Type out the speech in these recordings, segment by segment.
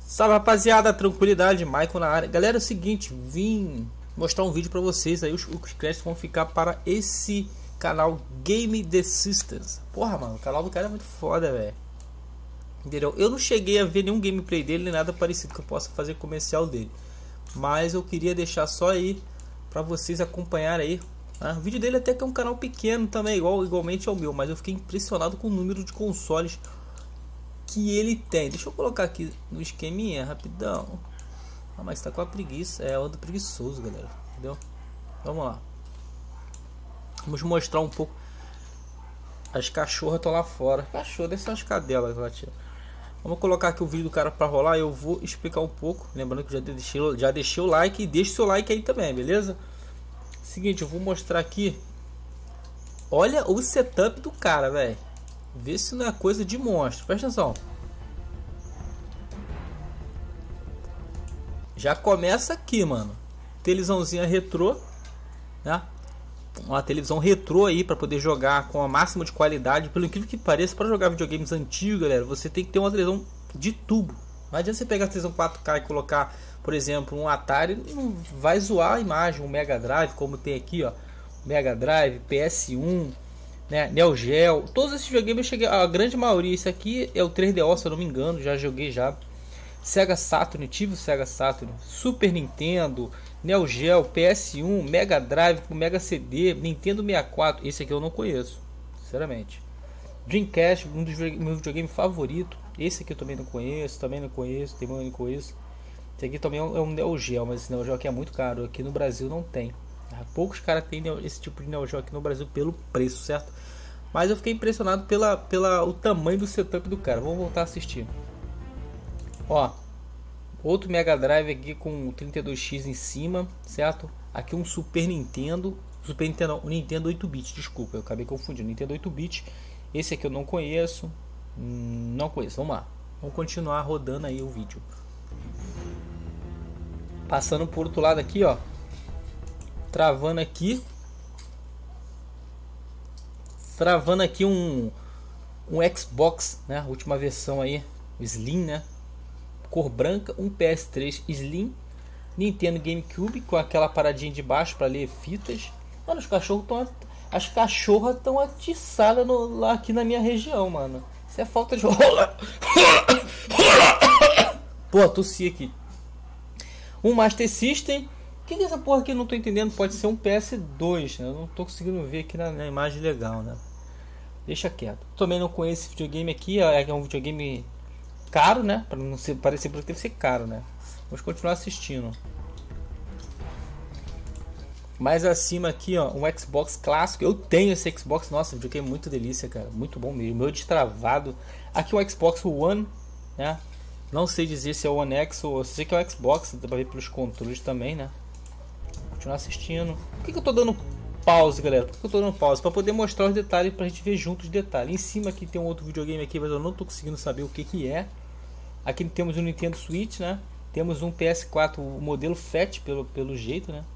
Salve rapaziada, tranquilidade, Michael na área. Galera, é o seguinte, vim mostrar um vídeo pra vocês aí, os créditos vão ficar para esse canal Game The Systems. Porra, mano, o canal do cara é muito foda, velho. Entendeu? Eu não cheguei a ver nenhum gameplay dele, nem nada parecido que eu possa fazer comercial dele. Mas eu queria deixar só aí pra vocês acompanharem aí. O vídeo dele até que é um canal pequeno também, igualmente ao meu, mas eu fiquei impressionado com o número de consoles que ele tem. Deixa eu colocar aqui no esqueminha rapidão. Mas tá com a preguiça. É, eu ando preguiçoso, galera. Entendeu? Vamos lá. Vamos mostrar um pouco. As cachorras estão lá fora. Cachorro, deve ser umas cadelas lá, tia. Vamos colocar aqui o vídeo do cara pra rolar. Eu vou explicar um pouco. Lembrando que já deixei o like. E deixe seu like aí também, beleza? Seguinte, eu vou mostrar aqui. Olha o setup do cara, velho. Vê se não é coisa de monstro. Presta atenção. Já começa aqui, mano. Televisãozinha retrô, né? Uma televisão retrô aí para poder jogar com a máxima de qualidade. Pelo incrível que pareça, para jogar videogames antigos, galera, você tem que ter uma televisão de tubo. Não adianta você pegar a televisão 4K e colocar, por exemplo, um Atari, não vai zoar a imagem, um Mega Drive, como tem aqui, ó, Mega Drive, PS1, né, Neo Geo, todos esses videogames eu cheguei, a grande maioria. Esse aqui é o 3DO, se eu não me engano, já joguei já. Sega Saturn, tive o Sega Saturn, Super Nintendo, Neo Geo, PS1, Mega Drive, Mega CD, Nintendo 64, esse aqui eu não conheço, sinceramente. Dreamcast, um dos meus videogames favoritos, esse aqui eu também não conheço, também não conheço. Esse aqui também é um Neo Geo, mas esse Neo Geo aqui é muito caro, aqui no Brasil não tem. Poucos caras têm esse tipo de Neo Geo aqui no Brasil pelo preço, certo? Mas eu fiquei impressionado pelo tamanho do setup do cara. Vamos voltar a assistir. Ó, outro Mega Drive aqui com 32X em cima, certo? Aqui um Super Nintendo, o Nintendo 8-bit, desculpa, eu acabei confundindo. Nintendo 8-bit, esse aqui eu não conheço, vamos lá. Vamos continuar rodando aí o vídeo. Passando por outro lado aqui, ó. Travando aqui um Xbox, né? Última versão aí, o Slim, né? Cor branca, um PS3 Slim, Nintendo GameCube com aquela paradinha de baixo para ler fitas. Mano, as cachorras estão atiçadas lá aqui na minha região, mano. Isso é falta de rola. Pô, tossi aqui. Um Master System. O que é essa porra aqui? Eu não tô entendendo. Pode ser um PS2, né? Eu não tô conseguindo ver aqui na imagem legal, né? Deixa quieto. Também não conheço esse videogame aqui. É um videogame caro, né? Para não parecer porque deve ser caro, né? Vamos continuar assistindo. Mais acima aqui, ó, um Xbox clássico. Eu tenho esse Xbox, nossa, videogame muito delícia, cara, muito bom mesmo. Meu destravado. Aqui o Xbox One, né? Não sei dizer se é o One X ou sei que é o Xbox, dá pra ver pelos controles também, né? Continuar assistindo. Por que eu tô dando pause, galera? Por que eu tô dando pause? Para poder mostrar os detalhes, pra gente ver juntos os detalhes. Em cima aqui tem um outro videogame aqui, mas eu não tô conseguindo saber o que é. Aqui temos um Nintendo Switch, né? Temos um PS4, o modelo Fat pelo jeito, né?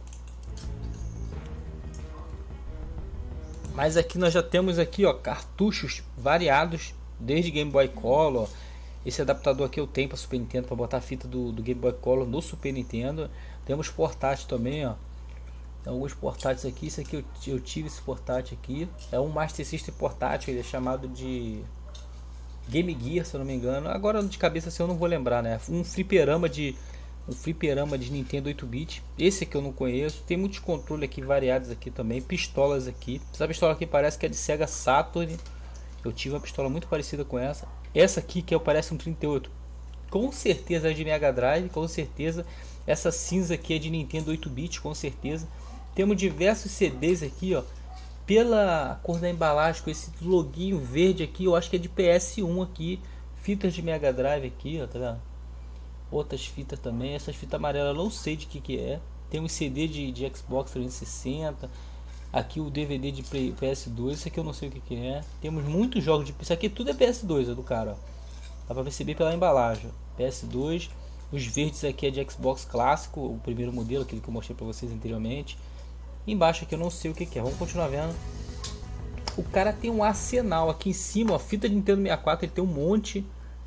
Mas aqui nós já temos aqui, ó, cartuchos variados, desde Game Boy Color. Esse adaptador aqui eu tenho para Super Nintendo, para botar a fita do Game Boy Color no Super Nintendo. Temos portátil também, ó. Tem alguns portáteis aqui. Esse aqui eu tive esse portátil aqui. É um Master System portátil, ele é chamado de Game Gear, se eu não me engano. Agora de cabeça assim eu não vou lembrar, né? Um fliperama de Nintendo 8-bit. Esse aqui eu não conheço. Tem muitos controles aqui variados aqui também. Pistolas aqui. Essa pistola aqui parece que é de Sega Saturn. Eu tive uma pistola muito parecida com essa. Essa aqui que parece um 38. Com certeza é de Mega Drive. Com certeza. Essa cinza aqui é de Nintendo 8-bit. Com certeza. Temos diversos CDs aqui, ó. Pela cor da embalagem, com esse loguinho verde aqui. Eu acho que é de PS1 aqui. Fitas de Mega Drive aqui, ó. Tá vendo? Outras fitas também. Essas fitas amarelas eu não sei de que é. Tem um CD de Xbox 360. Aqui o DVD de PS2. Isso aqui eu não sei o que é. Temos muitos jogos de... Isso aqui tudo é PS2, é do cara, ó. Dá pra perceber pela embalagem, ó. PS2. Os verdes aqui é de Xbox clássico, o primeiro modelo, aquele que eu mostrei pra vocês anteriormente. Embaixo aqui eu não sei o que é. Vamos continuar vendo. O cara tem um arsenal aqui em cima, ó. Fita de Nintendo 64, ele tem um monte.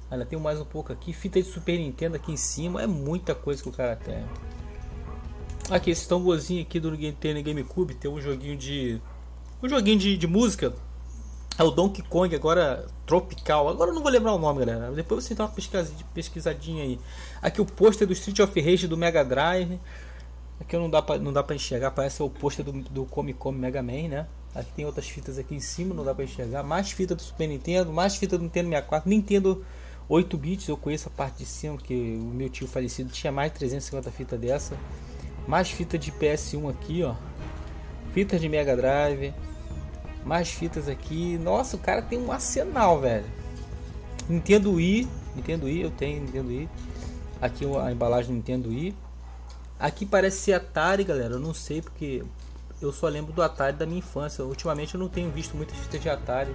Olha, tem mais um pouco aqui. Fita de Super Nintendo aqui em cima. É muita coisa que o cara tem. Aqui, esse tamborzinho aqui do Nintendo GameCube. Tem um joguinho de... de música. É o Donkey Kong, agora tropical. Agora eu não vou lembrar o nome, galera. Depois você dá uma pesquisadinha aí. Aqui o pôster do Street of Rage do Mega Drive. Aqui não dá pra enxergar. Parece o pôster do Come Mega Man, né? Aqui tem outras fitas aqui em cima, não dá pra enxergar. Mais fita do Super Nintendo, mais fita do Nintendo 64. Nintendo 8 bits, eu conheço a parte de cima, porque o meu tio falecido tinha mais de 350 fitas dessa. Mais fita de PS1 aqui, ó. Fitas de Mega Drive. Mais fitas aqui. Nossa, o cara tem um arsenal, velho. Nintendo Wii, eu tenho Nintendo Wii. Aqui a embalagem do Nintendo Wii. Aqui parece ser Atari, galera. Eu não sei porque eu só lembro do Atari da minha infância. Ultimamente eu não tenho visto muitas fitas de Atari.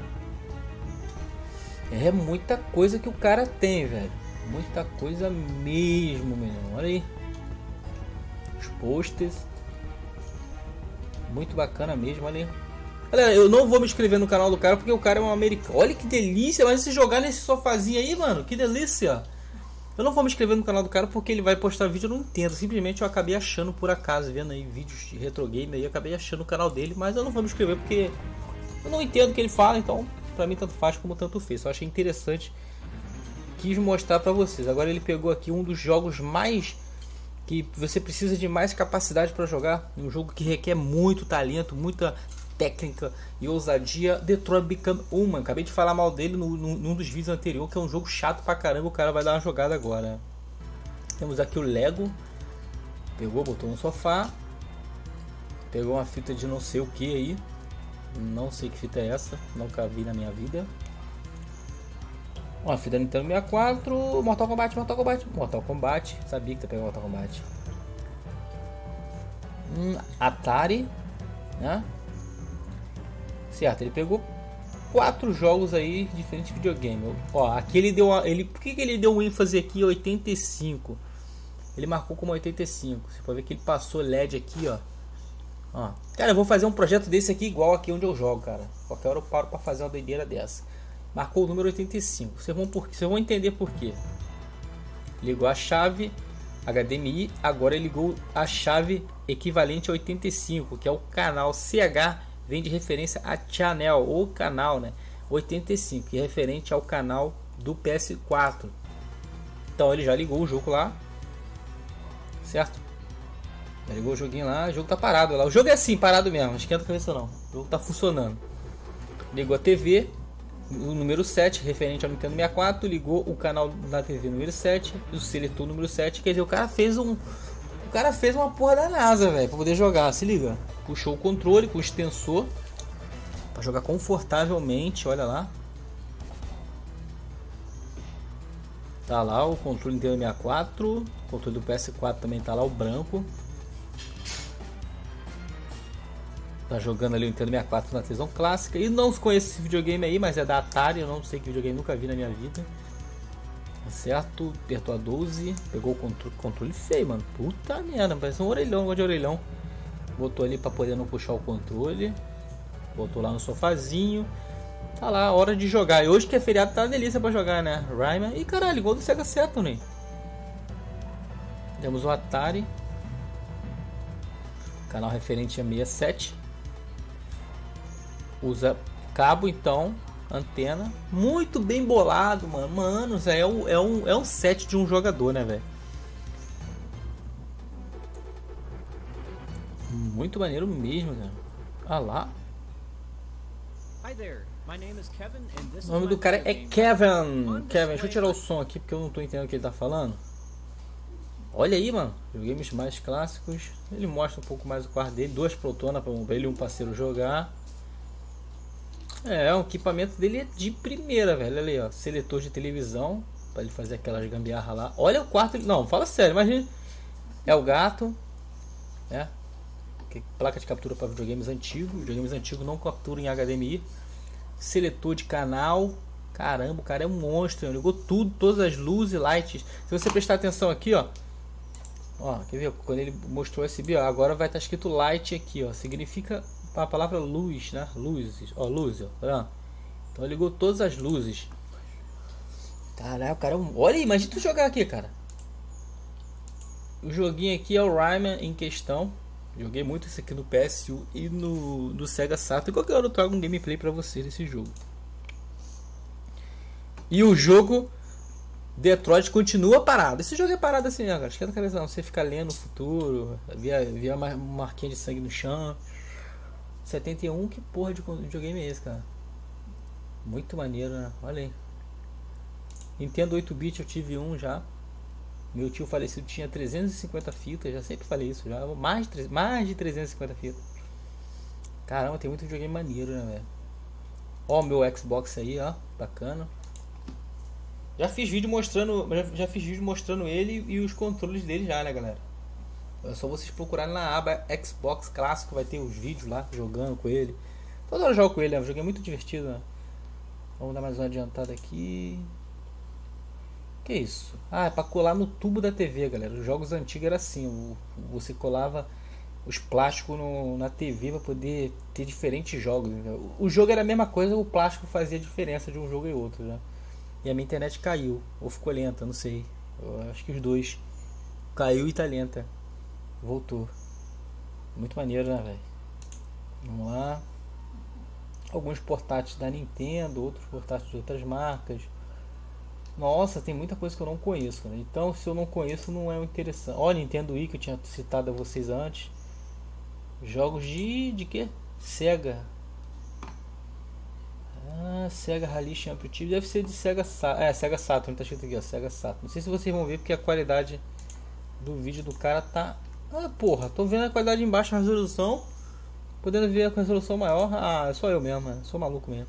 É muita coisa que o cara tem, velho. Muita coisa mesmo, menino. Olha aí. Os posters. Muito bacana mesmo, olha aí. Galera, eu não vou me inscrever no canal do cara porque o cara é um americano. Olha que delícia, mas se jogar nesse sofazinho aí, mano, que delícia. Eu não vou me inscrever no canal do cara porque ele vai postar vídeo, eu não entendo. Simplesmente eu acabei achando por acaso, vendo aí vídeos de retro game aí, eu acabei achando o canal dele, mas eu não vou me inscrever porque eu não entendo o que ele fala, então pra mim tanto faz como tanto fez. Eu achei interessante, quis mostrar pra vocês. Agora ele pegou aqui um dos jogos mais que você precisa de mais capacidade para jogar, um jogo que requer muito talento, muita técnica e ousadia. Detroit Become Human, acabei de falar mal dele num dos vídeos anteriores, que é um jogo chato pra caramba. O cara vai dar uma jogada agora. Temos aqui o Lego, pegou, botou no sofá, pegou uma fita de não sei o que aí, não sei que fita é essa, nunca vi na minha vida. Uma fita Nintendo 64, Mortal Kombat, sabia que você pegou Mortal Kombat. Atari, né? Certo, ele pegou 4 jogos aí, diferentes videogames. Ó, aqui ele deu por que ele deu um ênfase aqui 85? Ele marcou como 85. Você pode ver que ele passou LED aqui, ó. Ó. Cara, eu vou fazer um projeto desse aqui igual aqui onde eu jogo, cara. Qualquer hora eu paro para fazer uma doideira dessa. Marcou o número 85. Vocês vão entender por quê. Ligou a chave HDMI, agora ele ligou a chave equivalente a 85, que é o canal CH. Vem de referência a channel, ou canal, né? 85, que é referente ao canal do PS4. Então ele já ligou o jogo lá, certo? Já ligou o joguinho lá, o jogo tá parado lá. O jogo é assim, parado mesmo, não esquenta a cabeça não. O jogo tá funcionando. Ligou a TV, o número 7, referente ao Nintendo 64, ligou o canal da TV número 7, o seletor número 7, quer dizer, o cara fez uma porra da NASA, velho, pra poder jogar, se liga. Puxou o controle com o extensor para jogar confortavelmente, olha lá. Tá lá o controle Nintendo 64, o controle do PS4 também tá lá, o branco. Tá jogando ali o Nintendo 64 na televisão clássica. E não conheço esse videogame aí, mas é da Atari, eu não sei que videogame, nunca vi na minha vida. Certo, apertou a 12, pegou o controle feio, mano. Puta merda, parece um orelhão, gosto de orelhão. Botou ali para poder não puxar o controle. Botou lá no sofazinho. Tá lá, hora de jogar. E hoje que é feriado, tá uma delícia para jogar, né? Rayman. E caralho, igual do Sega Saturn. Temos o Atari. Canal referente a 67. Usa cabo, então. Antena. Muito bem bolado, mano. Mano, é um set de um jogador, né, velho? Muito maneiro mesmo, cara. Ah lá. O nome do cara é Kevin. Kevin, deixa eu tirar o som aqui porque eu não tô entendendo o que ele tá falando. Olha aí, mano. Games mais clássicos. Ele mostra um pouco mais o quarto dele. 2 protonas para ele e um parceiro jogar. O equipamento dele é de primeira, velho. Olha aí, ó. Seletor de televisão. Para ele fazer aquelas gambiarra lá. Olha o quarto. Não, fala sério, imagina. É o gato. É. Placa de captura para videogames antigos. Videogames antigos não capturam em HDMI. Seletor de canal. Caramba, o cara é um monstro. Ligou tudo, todas as luzes, lights. Se você prestar atenção aqui, ó. Ó, quer ver? Quando ele mostrou esse ó, agora vai estar escrito light aqui, ó. Significa a palavra luz, né? Luzes, ó, luz, ó. Tá? Então ligou todas as luzes. Caralho, cara, olha aí, imagina tu jogar aqui, cara. O joguinho aqui é o Rayman em questão. Joguei muito isso aqui no PS1 e no Sega Saturn. Qualquer hora eu trago um gameplay pra vocês desse jogo. E o jogo Detroit continua parado. Esse jogo é parado assim, né, cara? Esquenta a cabeça não. Você fica lendo o futuro, via uma marquinha de sangue no chão. 71, que porra de videogame é esse, cara? Muito maneiro, né? Olha aí. Nintendo 8-bit eu tive um já. Meu tio falecido tinha 350 fitas, já sempre falei isso, já mais de 350 fitas. Caramba, tem muito videogame maneiro, né, velho? Ó, o meu Xbox aí, ó, bacana. Já fiz vídeo mostrando, já fiz vídeo mostrando ele e os controles dele já, né, galera? É só vocês procurarem na aba Xbox clássico, vai ter os vídeos lá jogando com ele. Toda hora eu jogo com ele, né? O jogo é muito divertido, né? Vamos dar mais uma adiantada aqui. Que isso? Ah, é pra colar no tubo da TV, galera. Os jogos antigos era assim, você colava os plásticos na TV para poder ter diferentes jogos. Entendeu? O jogo era a mesma coisa, o plástico fazia diferença de um jogo e outro, né? E a minha internet caiu, ou ficou lenta, não sei. Eu acho que os dois. Caiu e tá lenta. Voltou. Muito maneiro, né, velho? Vamos lá. Alguns portáteis da Nintendo, outros portáteis de outras marcas. Nossa, tem muita coisa que eu não conheço, né? Então, se eu não conheço, não é interessante. Ó, Nintendo Wii que eu tinha citado a vocês antes. Jogos de quê? Sega. Ah, Sega Rally Championship. Deve ser de Sega Saturn. É, Sega Saturn, tá escrito aqui, ó. Sega Saturn. Não sei se vocês vão ver porque a qualidade do vídeo do cara tá. Ah, porra, tô vendo a qualidade embaixo, a resolução. Podendo ver com a resolução maior. Ah, é só eu mesmo, né? Sou maluco mesmo.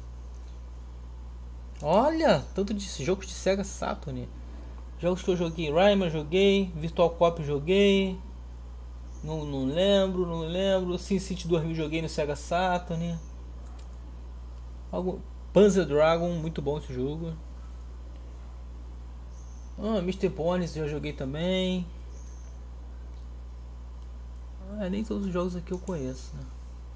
Olha, tanto de jogos de Sega Saturn. Jogos que eu joguei, Rayman joguei, Virtual Cop joguei. Não lembro, não lembro. SimCity 2000 joguei no Sega Saturn. Panzer Dragon, muito bom esse jogo. Mr. Bones já joguei também. Nem todos os jogos aqui eu conheço, né?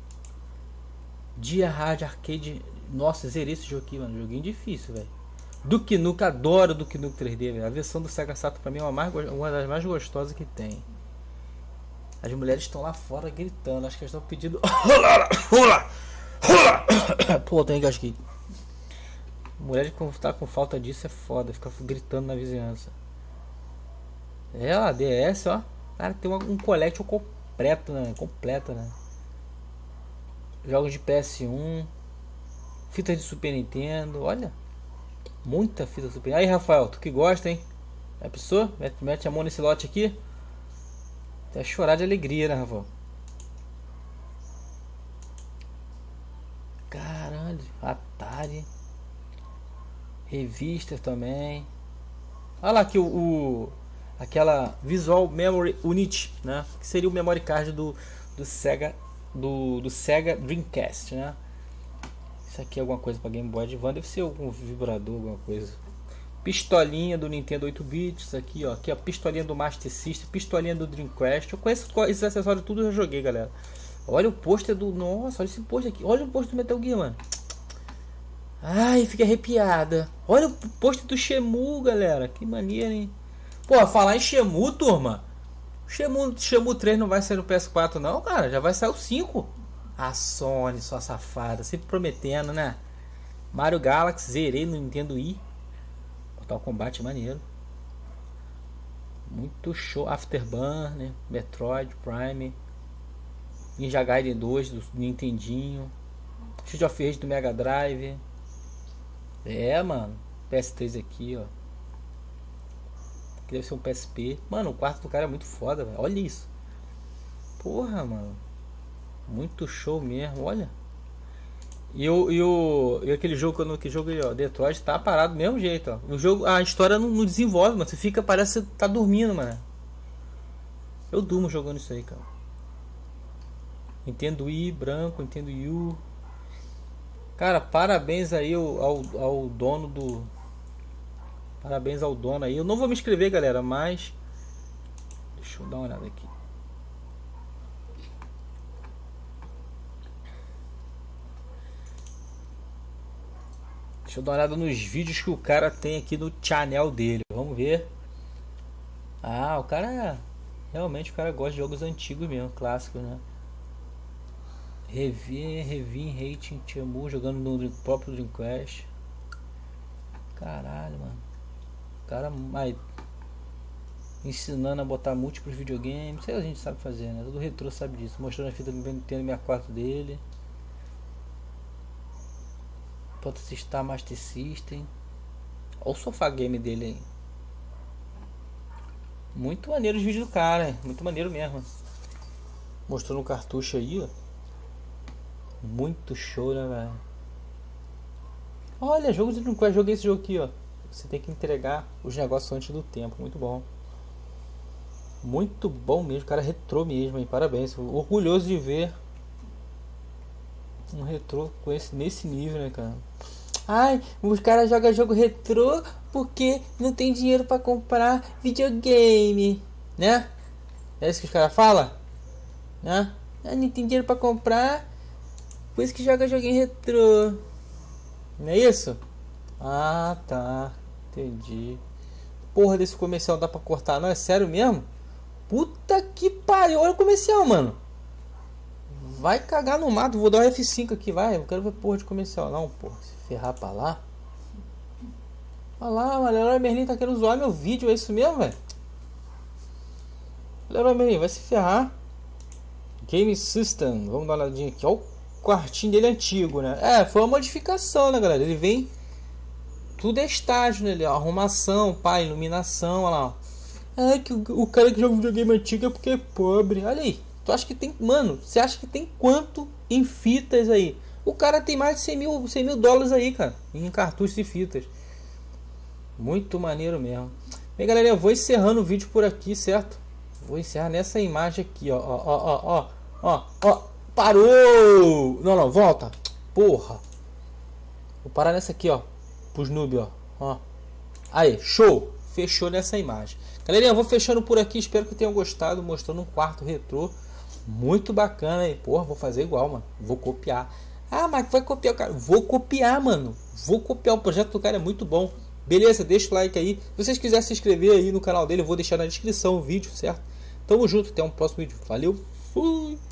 Dia Hard Arcade. Nossa, zerei esse jogo aqui, mano. Joguinho difícil, velho. Duke Nukem, adoro Duke Nukem 3D, velho. A versão do Sega Saturn pra mim é uma das mais gostosas que tem. As mulheres estão lá fora gritando. Acho que elas estão pedindo. Pô, tem engasguei. Mulher que tá com falta disso é foda. Fica gritando na vizinhança. É, ó, DS, ó. Cara, tem um collection completo, né? Completa, né? Jogos de PS1. Fitas de Super Nintendo. Olha. Muita fita de Super Nintendo. Aí, Rafael, tu que gosta, hein? É a pessoa? Mete a mão nesse lote aqui. Até chorar de alegria, né, Rafael? Caralho, Atari. Revistas também. Olha lá aqui aquela Visual Memory Unit, né? Que seria o memory card do Sega do Sega Dreamcast, né? Isso aqui é alguma coisa para Game Boy Advance, deve ser algum vibrador, alguma coisa. Pistolinha do Nintendo 8-bits, aqui ó, pistolinha do Master System, pistolinha do Dreamcast. Eu conheço esses acessórios tudo, eu já joguei, galera. Olha o pôster do, nossa, olha esse pôster aqui. Olha o pôster do Metal Gear, mano. Ai, fiquei arrepiada. Olha o pôster do Shenmue, galera. Que maneiro, hein? Pô, falar em Shenmue, turma. Shenmue 3 não vai sair no PS4 não, cara. Já vai sair o 5. A Sony, sua safada. Sempre prometendo, né? Mario Galaxy, zerei no Nintendo Wii. Mortal Kombat maneiro. Muito show. Afterburner, Metroid Prime. Ninja Gaiden 2 do Nintendinho. Street of Rage do Mega Drive. É, mano. PS3 aqui, ó. Aqui deve ser um PSP. Mano, o quarto do cara é muito foda, velho. Olha isso. Porra, mano. Muito show mesmo, olha. E aquele jogo que jogo aí, ó, Detroit tá parado do mesmo jeito, ó. O jogo, a história não desenvolve, mano. Você fica, parece que tá dormindo, mano. Eu durmo jogando isso aí, cara. Nintendo Wii branco, Nintendo Wii. Cara, parabéns aí ao dono do. Parabéns ao dono aí. Eu não vou me inscrever, galera, mas. Deixa eu dar uma olhada aqui. Deixa eu dar uma olhada nos vídeos que o cara tem aqui no channel dele. Vamos ver. Ah, o cara... Realmente o cara gosta de jogos antigos mesmo, clássicos, né? Revin, Rating, Temu, jogando no próprio Dreamcast. Caralho, mano. O cara ensinando a botar múltiplos videogames. Isso aí a gente sabe fazer, né? Todo retrô sabe disso. Mostrando a fita do Nintendo 64 dele. Phantasy Star Master System. Olha o sofá game dele aí. Muito maneiro os vídeos do cara, muito maneiro mesmo. Mostrando um cartucho aí, ó. Muito show, né, velho? Olha, jogo de Dreamcast, joguei esse jogo aqui, ó. Você tem que entregar os negócios antes do tempo, muito bom. Muito bom mesmo, cara, retrô mesmo, hein? Parabéns, orgulhoso de ver um retrô com nesse nível, né, cara? Ai, os caras jogam jogo retrô porque não tem dinheiro pra comprar videogame, né? É isso que os caras falam, né? Não tem dinheiro pra comprar, por isso que joga joguinho retrô. Não é isso? Ah, tá. Entendi. Porra, desse comercial dá pra cortar, não? É sério mesmo? Puta que pariu, olha o comercial, mano. Vai cagar no mato, vou dar o F5 aqui, vai. Eu quero ver porra de comercial. Não, porra, se ferrar pra lá. Olha lá, mano, Leroy Merlin tá querendo zoar meu vídeo, é isso mesmo, velho? Leroy Merlin, vai se ferrar. Game System, vamos dar uma olhadinha aqui. Olha o quartinho dele antigo, né? É, foi uma modificação, né, galera? Ele vem... Tudo é estágio, né? Arrumação, pá, iluminação, olha lá, ó. Ah, que o cara que joga videogame antigo é porque é pobre. Olha aí. Tu acha que tem... Mano, você acha que tem quanto em fitas aí? O cara tem mais de 100 mil dólares aí, cara. Em cartuchos e fitas. Muito maneiro mesmo. Bem, galera, eu vou encerrando o vídeo por aqui, certo? Vou encerrar nessa imagem aqui, ó. Ó. Parou! Não, volta. Porra. Vou parar nessa aqui, ó. Pros noob, ó. Aí, show. Fechou nessa imagem. Galerinha, eu vou fechando por aqui. Espero que tenham gostado. Mostrando um quarto retrô. Muito bacana, hein? Porra, vou fazer igual, mano. Vou copiar. Ah, mas vai copiar o cara? Vou copiar, mano. Vou copiar. O projeto do cara é muito bom. Beleza? Deixa o like aí. Se vocês quiserem se inscrever aí no canal dele, eu vou deixar na descrição o vídeo, certo? Tamo junto. Até um próximo vídeo. Valeu. Fui.